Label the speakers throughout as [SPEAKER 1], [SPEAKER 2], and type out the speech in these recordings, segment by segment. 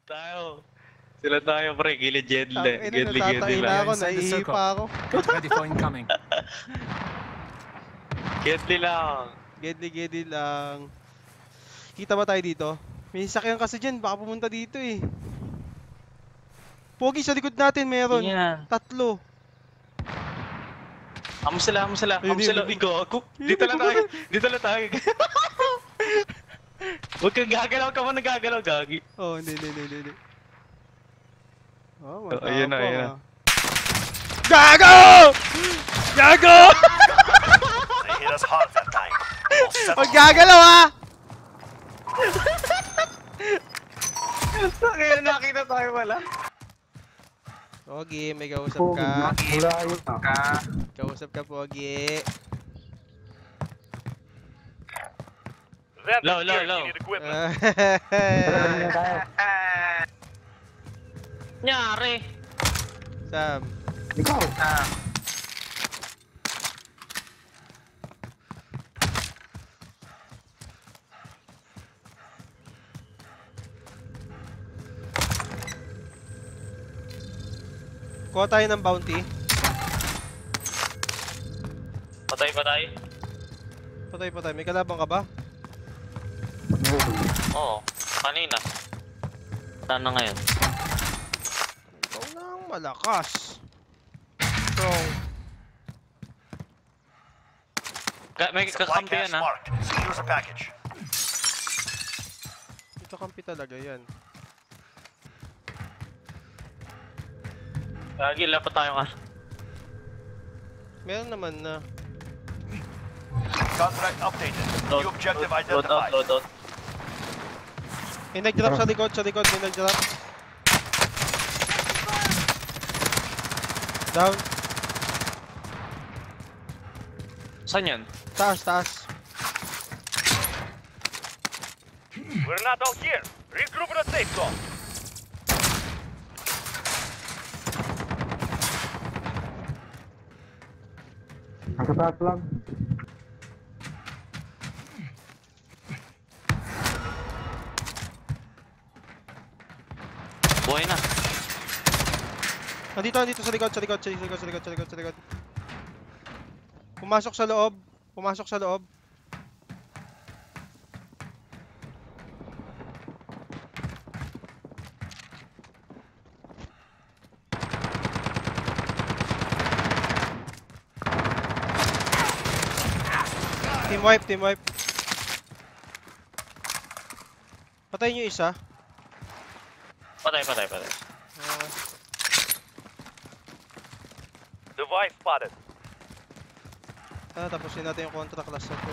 [SPEAKER 1] Tayo. Sila tayo, pre. Gilid-gilid
[SPEAKER 2] Natatahina ako, naiipa ako.
[SPEAKER 3] Get ready for incoming.
[SPEAKER 1] Gidli lang.
[SPEAKER 2] Gedli lang. Kita ba tayo dito? May sasakyan kasi dyan, baka pumunta dito eh. Pogi, sa likod natin meron.
[SPEAKER 1] Yan.
[SPEAKER 2] 3.
[SPEAKER 1] Amo sila.
[SPEAKER 2] Ayun,
[SPEAKER 1] Igo ako. Dito lang tayo. Huwag kang gagalaw ka mo nagagalaw, gagi.
[SPEAKER 2] Oh, hindi. Oh,
[SPEAKER 1] ayun na.
[SPEAKER 2] Gago!
[SPEAKER 4] They hit us hard that time.
[SPEAKER 2] Huwag gagalaw ha!
[SPEAKER 1] Kaya nakita tayo wala.
[SPEAKER 2] Pogi, may kausap ka. Kausap ka, Pogi.
[SPEAKER 1] Low.
[SPEAKER 4] You need equipment.
[SPEAKER 1] Nyari.
[SPEAKER 2] Sam. Kuha tayo ng bounty.
[SPEAKER 1] Patay.
[SPEAKER 2] Patay. May kalabang ka ba?
[SPEAKER 1] Oo. Kanina. Saan na ngayon?
[SPEAKER 2] Ikaw nang malakas. Strong.
[SPEAKER 1] May
[SPEAKER 4] Supply
[SPEAKER 1] kakampi
[SPEAKER 4] cache
[SPEAKER 1] yan, ha?
[SPEAKER 4] marked. Secure the package.
[SPEAKER 2] Ito kampi talaga yan.
[SPEAKER 1] Gagi, lapat tayo ka.
[SPEAKER 2] Meron naman na.
[SPEAKER 4] Contract updated. New objective identified.
[SPEAKER 1] Load.
[SPEAKER 2] May nag-drop sa likod. May nag-drop. Down.
[SPEAKER 1] Saan yan?
[SPEAKER 2] Taas.
[SPEAKER 4] We're not all here. Regroup in a safe zone.
[SPEAKER 5] Nakataas lang.
[SPEAKER 1] Buhay na.
[SPEAKER 2] Nandito sa likod. Pumasok sa loob. Team wipe. Patayin nyo isa.
[SPEAKER 1] Patay.
[SPEAKER 4] Device spotted.
[SPEAKER 2] Tapusin natin yung contra class na to.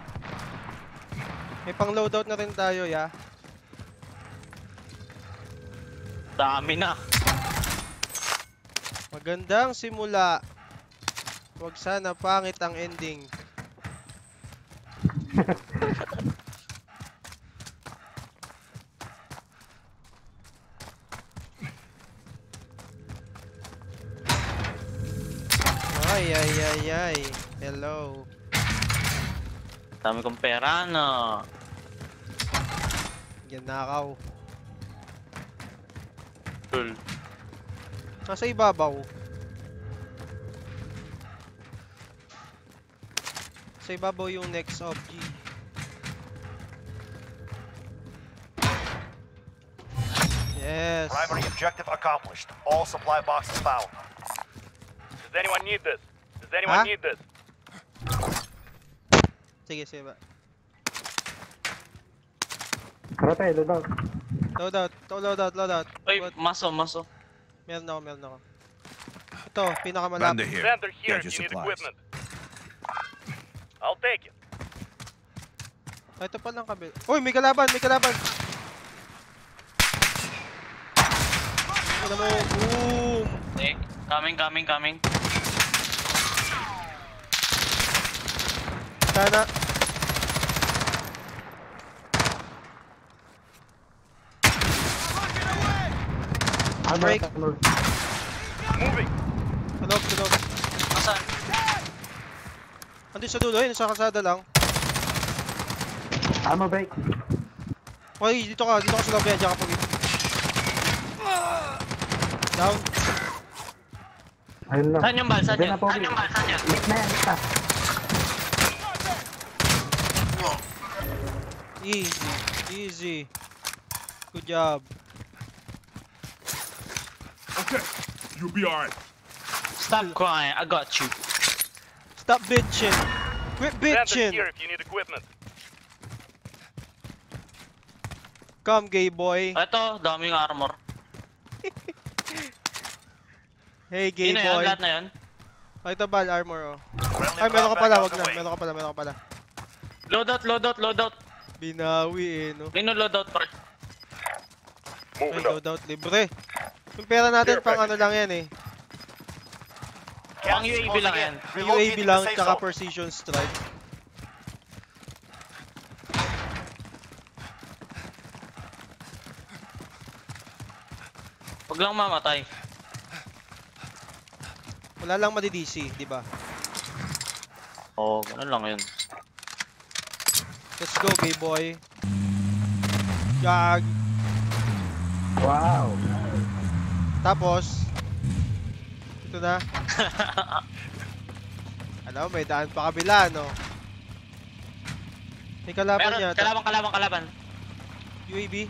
[SPEAKER 2] May pang loadout na rin tayo, ya.
[SPEAKER 1] Dami na.
[SPEAKER 2] Magandang simula. Huwag sana pangit ang ending. Ay. Hello.
[SPEAKER 1] Dami kong pera, no?
[SPEAKER 2] Ginakaw.
[SPEAKER 1] Cool.
[SPEAKER 2] Nasa ibabaw. Sa ibabaw yung next of G. Yes.
[SPEAKER 4] Primary objective accomplished. All supply boxes found. Does anyone need this?
[SPEAKER 2] Sige ba.
[SPEAKER 5] Karatay, loadout.
[SPEAKER 2] Loadout.
[SPEAKER 1] Uy, maso.
[SPEAKER 2] Meron ako. Ito, pinakamalapit.
[SPEAKER 4] Vendor here. You need equipment. I'll take it.
[SPEAKER 2] Ito pa lang kabil. Uy, may kalaban. Ano mo? Boom!
[SPEAKER 1] Coming.
[SPEAKER 2] Sana. Break.
[SPEAKER 4] Moving.
[SPEAKER 2] Tunog.
[SPEAKER 1] Nasaan?
[SPEAKER 2] Andun sa dulo, yun. Sa kasada lang.
[SPEAKER 5] Ammo break.
[SPEAKER 2] Uy, dito ka sa lobby. Diyan ka pag Down.
[SPEAKER 5] Ayun lang.
[SPEAKER 1] Saan yung bal? Saan
[SPEAKER 5] Diyan
[SPEAKER 1] yun?
[SPEAKER 5] na, Pogi. Lit na yan, lit na.
[SPEAKER 2] Easy. Easy. Good job.
[SPEAKER 3] Okay, you'll be alright.
[SPEAKER 1] Stop crying, I got you.
[SPEAKER 2] Stop bitching. Quit bitching.
[SPEAKER 4] if you need equipment.
[SPEAKER 2] Come, gay boy.
[SPEAKER 1] Ito, daming armor.
[SPEAKER 2] Hey, gay
[SPEAKER 1] Sino yan?
[SPEAKER 2] boy.
[SPEAKER 1] Lahat na yun?
[SPEAKER 2] Oh, ito bal armor, oh.
[SPEAKER 4] Friendly
[SPEAKER 2] Ay, meron ka
[SPEAKER 4] drop
[SPEAKER 2] pala.
[SPEAKER 4] back
[SPEAKER 2] Wag
[SPEAKER 4] on
[SPEAKER 2] na.
[SPEAKER 4] the way.
[SPEAKER 2] Meron ka pala. Meron ka pala.
[SPEAKER 1] Loadout, loadout, loadout.
[SPEAKER 2] Binawi, eh, no?
[SPEAKER 1] Lino loadout, pre.
[SPEAKER 2] Ay, loadout libre. Yung pera natin, pang ano lang yan, eh.
[SPEAKER 1] Pang
[SPEAKER 4] Gas is
[SPEAKER 1] UAV
[SPEAKER 4] closing
[SPEAKER 1] lang
[SPEAKER 4] in.
[SPEAKER 1] yan.
[SPEAKER 2] May
[SPEAKER 4] Relocating
[SPEAKER 2] UAV
[SPEAKER 4] the
[SPEAKER 2] lang,
[SPEAKER 4] safe
[SPEAKER 2] tsaka
[SPEAKER 4] zone.
[SPEAKER 2] precision strike.
[SPEAKER 1] Huwag lang mamatay.
[SPEAKER 2] Wala lang madi-DC, di ba?
[SPEAKER 1] Oo, ganun lang yun.
[SPEAKER 2] Let's go, gay boy. Jag.
[SPEAKER 5] Wow.
[SPEAKER 2] Tapos, ito na. Alam mo, may daan pa kabila, no? May kalaban
[SPEAKER 1] Meron,
[SPEAKER 2] yata.
[SPEAKER 1] kalaban.
[SPEAKER 2] UAV.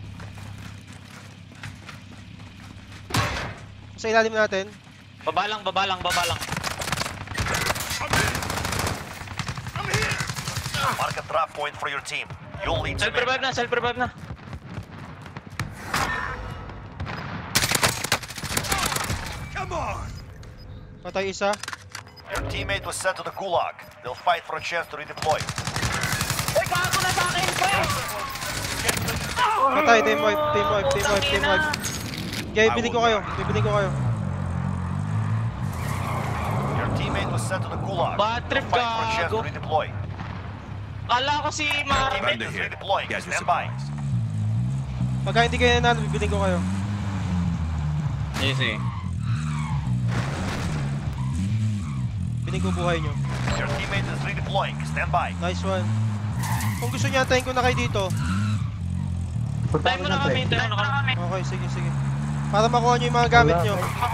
[SPEAKER 2] Sa ilalim natin.
[SPEAKER 1] Babalang.
[SPEAKER 4] Mark a drop point for your team. You'll lead them in.
[SPEAKER 1] Self-revive na.
[SPEAKER 3] Come on!
[SPEAKER 2] Patay isa.
[SPEAKER 4] Your teammate was sent to the gulag. They'll fight for a chance to redeploy.
[SPEAKER 2] Patay, team wipe. Okay, bibili ko kayo.
[SPEAKER 4] Your teammate was sent to the gulag.
[SPEAKER 1] Bad trip,
[SPEAKER 4] They'll fight for a chance to
[SPEAKER 1] gago.
[SPEAKER 4] redeploy.
[SPEAKER 1] Kala ko si Mar...
[SPEAKER 4] Teammate
[SPEAKER 3] Under
[SPEAKER 4] is
[SPEAKER 3] here.
[SPEAKER 4] redeploying.
[SPEAKER 3] Guys,
[SPEAKER 4] Stand by.
[SPEAKER 2] Pagka hindi kayo nanalo, bibili ko kayo.
[SPEAKER 1] Easy.
[SPEAKER 2] Biling ko buhay nyo.
[SPEAKER 4] Your teammate is redeploying. Stand by.
[SPEAKER 2] Nice one. Kung gusto nyo, antayin ko na kayo dito.
[SPEAKER 5] Punta
[SPEAKER 1] Time mo na kami, tayo na kami.
[SPEAKER 2] Okay, sige. Para makuha nyo yung mga gamit nyo.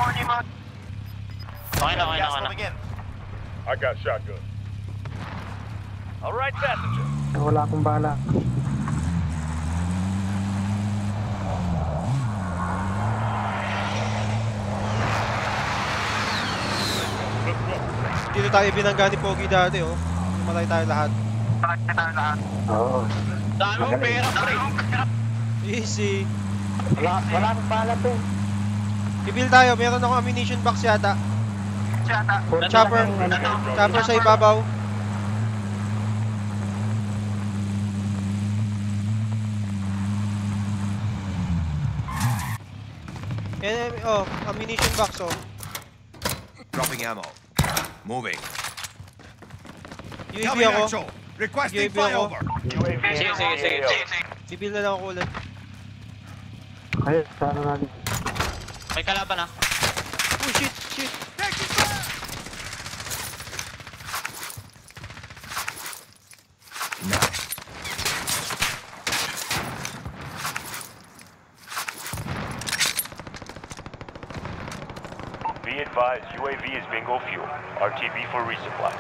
[SPEAKER 1] Okay na.
[SPEAKER 4] Gas moving in.
[SPEAKER 3] I got shotgun.
[SPEAKER 4] All right, passenger.
[SPEAKER 5] Wala akong bala.
[SPEAKER 2] Dito tayo binangga ni Pogi dati, oh. Matay tayo lahat.
[SPEAKER 5] Oo.
[SPEAKER 1] Dami mong pera, pre.
[SPEAKER 2] Easy.
[SPEAKER 5] Wala akong bala, pe.
[SPEAKER 2] Bibil tayo, meron akong ammunition box yata.
[SPEAKER 5] Puro
[SPEAKER 2] Chopper.
[SPEAKER 5] lang yung ano.
[SPEAKER 2] Chopper sa ibabaw. Oh, ammunition box, oh.
[SPEAKER 3] Dropping ammo. Moving.
[SPEAKER 2] UAV ako.
[SPEAKER 3] Requesting
[SPEAKER 2] UAV ako.
[SPEAKER 3] flyover.
[SPEAKER 1] Sige.
[SPEAKER 2] Bibil na lang ako ulit.
[SPEAKER 5] Ayun, sana natin.
[SPEAKER 1] May kalaban ah.
[SPEAKER 2] Oh, shit.
[SPEAKER 6] Be advised, UAV is bingo fuel. RTB for resupply.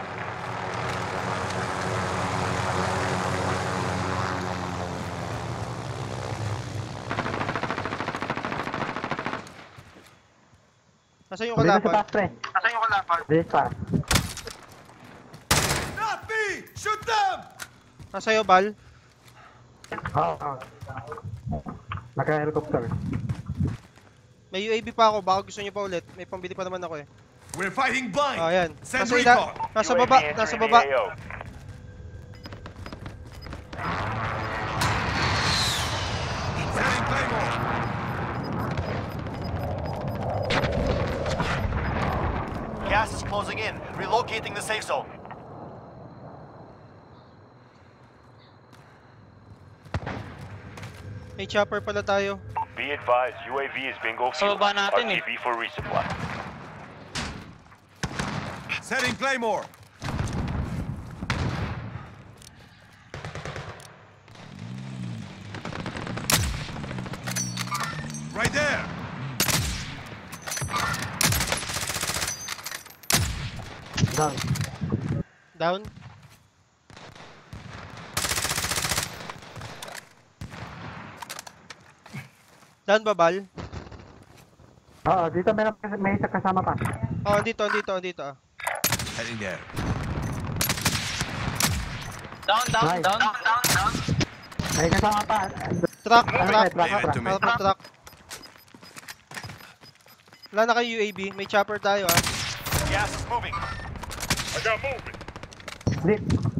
[SPEAKER 2] Nasaan yung
[SPEAKER 5] Dito sa
[SPEAKER 2] kalaban?
[SPEAKER 5] taas, pre. Dito sa taas.
[SPEAKER 3] Not me! Shoot them!
[SPEAKER 2] Nasa'yo, Bal?
[SPEAKER 5] Oo. Naka-helicopter.
[SPEAKER 2] May UAV pa ako, baka gusto niyo pa ulit. May pambili pa naman ako eh.
[SPEAKER 3] We're fighting blind.
[SPEAKER 2] Ah, yan.
[SPEAKER 3] Send
[SPEAKER 2] Nasa
[SPEAKER 3] recon.
[SPEAKER 2] nasa
[SPEAKER 6] UAV
[SPEAKER 2] baba,
[SPEAKER 6] entering
[SPEAKER 2] nasa
[SPEAKER 6] the
[SPEAKER 2] baba.
[SPEAKER 6] AO.
[SPEAKER 3] Setting Claymore.
[SPEAKER 4] Gas is closing in. Relocating the safe zone.
[SPEAKER 2] May chopper pala tayo.
[SPEAKER 6] Be advised, UAV is bingo
[SPEAKER 1] Sa
[SPEAKER 6] fuel.
[SPEAKER 1] baba natin eh.
[SPEAKER 6] RTB for resupply.
[SPEAKER 3] Setting Claymore. Right there.
[SPEAKER 5] Down.
[SPEAKER 2] Down. Down ba, Bal?
[SPEAKER 5] Oo, dito may isa kasama pa.
[SPEAKER 2] Oh, andito ah.
[SPEAKER 3] Heading there.
[SPEAKER 1] Down, down,
[SPEAKER 5] Nice.
[SPEAKER 1] down.
[SPEAKER 5] May kasama pa.
[SPEAKER 2] Truck,
[SPEAKER 5] Ano
[SPEAKER 2] truck.
[SPEAKER 5] ba,
[SPEAKER 3] Leave it to me.
[SPEAKER 2] Harap ng truck. Wala na kayo UAV. May chopper tayo ah.
[SPEAKER 4] Gas is moving.
[SPEAKER 6] I got movement.
[SPEAKER 5] Hindi.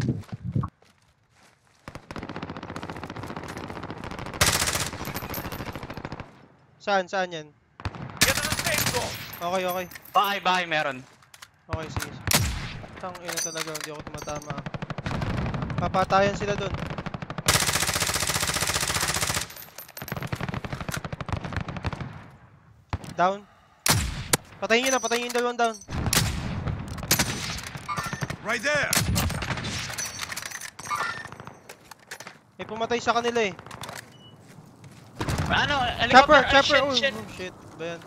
[SPEAKER 2] Saan yan?
[SPEAKER 4] Get to the safe zone.
[SPEAKER 2] Okay.
[SPEAKER 1] Bahay, meron.
[SPEAKER 2] Okay, sige. Tang ina talaga, hindi ako tumatama. Papatayan sila dun. Down. Patayin nyo yung dalawang down.
[SPEAKER 3] Right there.
[SPEAKER 2] May pumatay sa kanila eh.
[SPEAKER 1] Ano?
[SPEAKER 2] Chopper!
[SPEAKER 1] Helicopter!
[SPEAKER 2] Chopper! Oh,
[SPEAKER 1] Shit.
[SPEAKER 2] shit. Ba yan?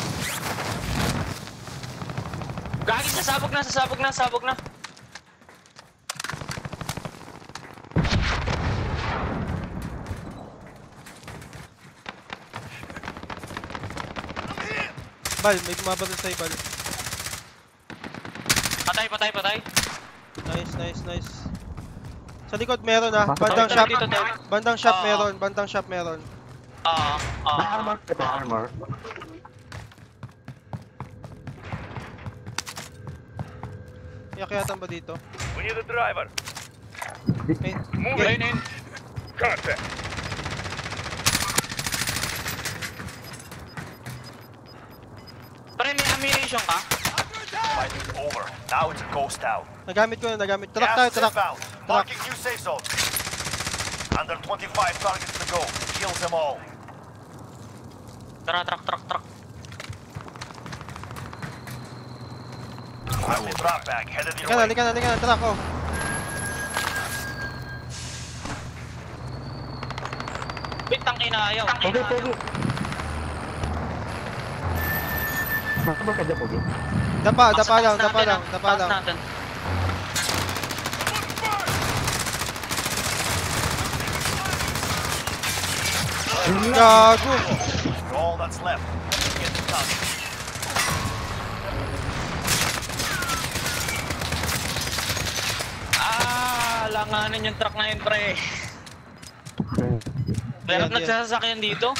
[SPEAKER 1] Gagi, sasabog na.
[SPEAKER 2] Bal, may bumabatal sa'yo, Bal.
[SPEAKER 1] Patay.
[SPEAKER 2] Nice. Sa likod meron ah. Bandang
[SPEAKER 5] Dito,
[SPEAKER 2] shop. Bandang shop meron.
[SPEAKER 5] May armor. Ito, armor.
[SPEAKER 2] Yakyatan ba dito?
[SPEAKER 6] We need a driver.
[SPEAKER 2] May,
[SPEAKER 6] Move
[SPEAKER 2] okay.
[SPEAKER 6] in. Contact.
[SPEAKER 1] Pre, may ammunition ka?
[SPEAKER 4] Fight is over. Now it's a ghost town.
[SPEAKER 2] Nagamit. Truck tayo,
[SPEAKER 4] Gas is
[SPEAKER 2] truck.
[SPEAKER 4] inbound. Marking new safe zone. Under 25 targets to go. Kill them all.
[SPEAKER 1] Tara, truck.
[SPEAKER 4] Friendly drop bag headed your way.
[SPEAKER 2] Halika na, truck oh.
[SPEAKER 1] Wait, tangina ayaw.
[SPEAKER 5] Pogi. Masabog ka dyan, Pogi.
[SPEAKER 2] Dapa lang.
[SPEAKER 1] Taas natin.
[SPEAKER 2] Gago.
[SPEAKER 4] You're all that's left. Get it done.
[SPEAKER 1] Langanin yung truck na yun, pre. Meron
[SPEAKER 2] Yan.
[SPEAKER 1] nagsasakyan dito?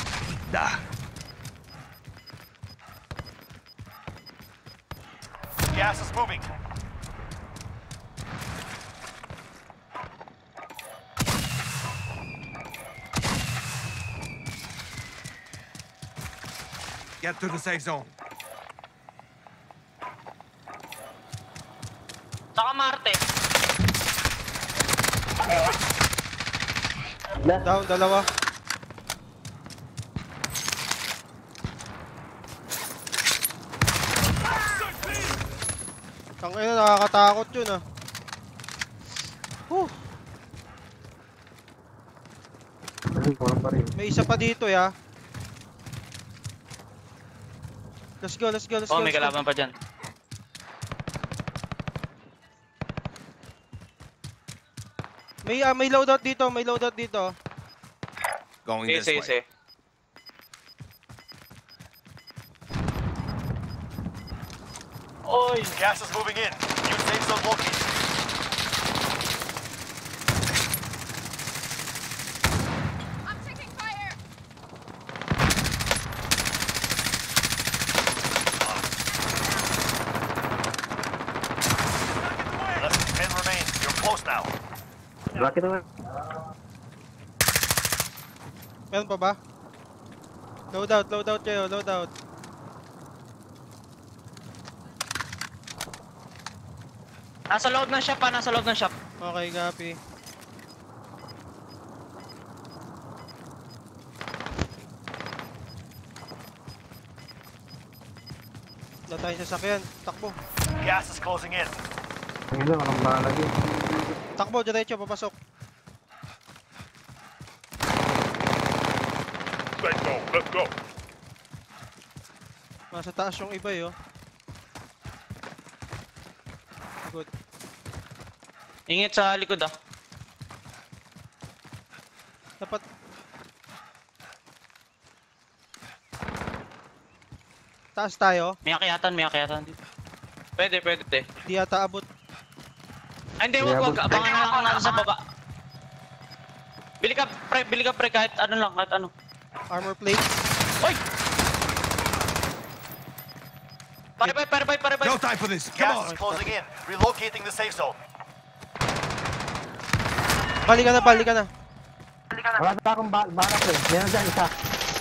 [SPEAKER 4] Gas is moving.
[SPEAKER 3] Get to the safe zone.
[SPEAKER 1] Saka Marte.
[SPEAKER 2] Down, dalawa. Tangina, nakakatakot yun ah. May isa pa dito ya. Let's go.
[SPEAKER 1] Oh, may kalaban pa dyan.
[SPEAKER 2] May loadout dito.
[SPEAKER 3] Going this way.
[SPEAKER 1] Oy!
[SPEAKER 4] Gas is moving in. New safe zone located.
[SPEAKER 7] I'm taking fire!
[SPEAKER 4] Less than 10 remain. You're close now.
[SPEAKER 5] Bakit naman?
[SPEAKER 2] Meron pa ba? Loadout kayo.
[SPEAKER 1] Nasa loob ng shop.
[SPEAKER 2] Okay, copy. Wala tayong sasakyan. Takbo.
[SPEAKER 4] Gas is closing in.
[SPEAKER 5] Hindi, walang balagi.
[SPEAKER 2] Takbo, diretso, papasok.
[SPEAKER 6] Let's go.
[SPEAKER 2] Nasa taas yung iba eh, oh.
[SPEAKER 1] Ingit sa likod ah.
[SPEAKER 2] Dapat... Taas tayo.
[SPEAKER 1] May akyatan dito. Pwede.
[SPEAKER 2] Di yata abot.
[SPEAKER 1] Ay, hindi, wag. Abangan na lang natin sa baba. Bili ka pre, kahit ano lang, kahit ano.
[SPEAKER 2] Armor plate.
[SPEAKER 1] Oy! Pare.
[SPEAKER 3] No time for this. Come
[SPEAKER 4] Gas
[SPEAKER 3] on.
[SPEAKER 4] is closing in. Relocating the safe zone.
[SPEAKER 2] Balik ka na.
[SPEAKER 5] Wala na akong balak eh. Meron dyan isa.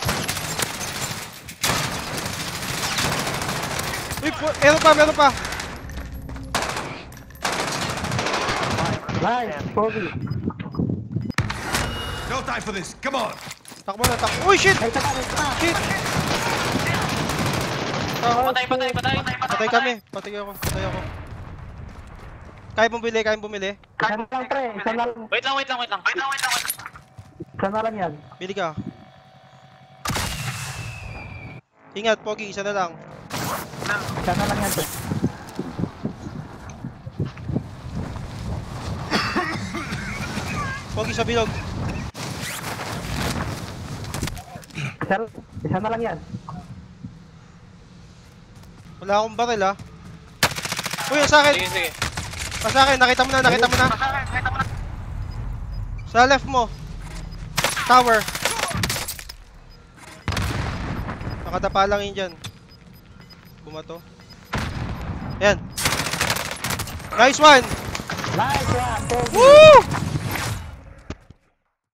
[SPEAKER 2] Uy, meron pa.
[SPEAKER 5] Nice, Pogi.
[SPEAKER 3] No time for this. Come on.
[SPEAKER 2] Takbo. Uy, shit!
[SPEAKER 5] Ay, taka.
[SPEAKER 2] Shit! Ah,
[SPEAKER 1] Patay.
[SPEAKER 2] Patay kami. Patay ako. Kaya bumili.
[SPEAKER 5] Isa na lang, pre. Isa na lang.
[SPEAKER 1] Wait lang.
[SPEAKER 5] Isa na lang yan.
[SPEAKER 2] Bili ka. Ingat, Pogi. Isa na lang.
[SPEAKER 5] Isa na lang yan, pre.
[SPEAKER 2] Pogi sa bilog.
[SPEAKER 5] Isa na lang yan.
[SPEAKER 2] Wala akong baril ah. Uy, sa akin.
[SPEAKER 1] Sige.
[SPEAKER 2] Sa akin. Nakita mo na. Sa left mo. Tower. Nakadapa lang yun dyan. Bumato. Yan. Nice one!
[SPEAKER 5] Nice one, Pogi.
[SPEAKER 2] Woo!